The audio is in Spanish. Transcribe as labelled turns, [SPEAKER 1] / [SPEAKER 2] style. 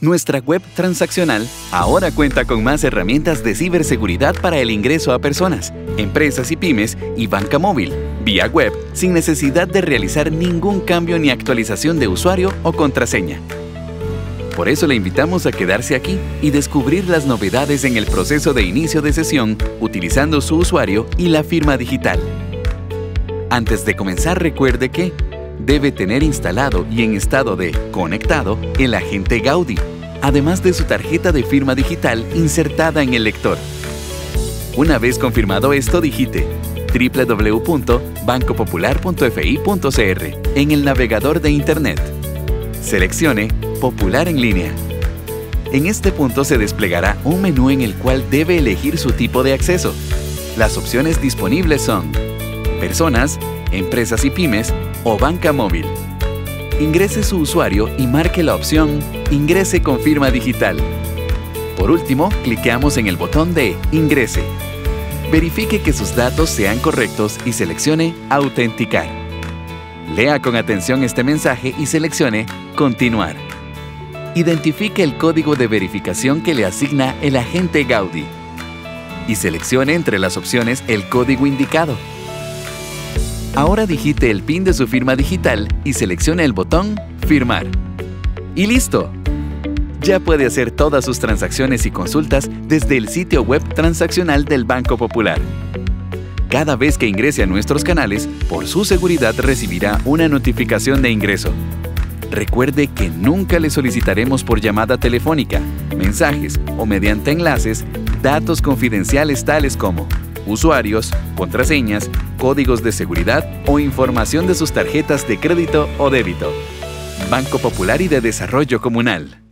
[SPEAKER 1] Nuestra web transaccional ahora cuenta con más herramientas de ciberseguridad para el ingreso a personas, empresas y pymes y banca móvil, vía web, sin necesidad de realizar ningún cambio ni actualización de usuario o contraseña. Por eso le invitamos a quedarse aquí y descubrir las novedades en el proceso de inicio de sesión utilizando su usuario y la firma digital. Antes de comenzar, recuerde que debe tener instalado y en estado de conectado el agente Gaudi, además de su tarjeta de firma digital insertada en el lector. Una vez confirmado esto, digite www.bancopopular.fi.cr en el navegador de Internet. Seleccione Popular en línea. En este punto se desplegará un menú en el cual debe elegir su tipo de acceso. Las opciones disponibles son Personas, Empresas y Pymes o Banca Móvil. Ingrese su usuario y marque la opción Ingrese con firma digital. Por último, cliqueamos en el botón de Ingrese. Verifique que sus datos sean correctos y seleccione Autenticar. Lea con atención este mensaje y seleccione Continuar. Identifique el código de verificación que le asigna el agente Gaudi y seleccione entre las opciones el código indicado. Ahora digite el PIN de su firma digital y seleccione el botón Firmar. ¡Y listo! Ya puede hacer todas sus transacciones y consultas desde el sitio web transaccional del Banco Popular. Cada vez que ingrese a nuestros canales, por su seguridad recibirá una notificación de ingreso. Recuerde que nunca le solicitaremos por llamada telefónica, mensajes o mediante enlaces datos confidenciales tales como usuarios, contraseñas, códigos de seguridad o información de sus tarjetas de crédito o débito. Banco Popular y de Desarrollo Comunal.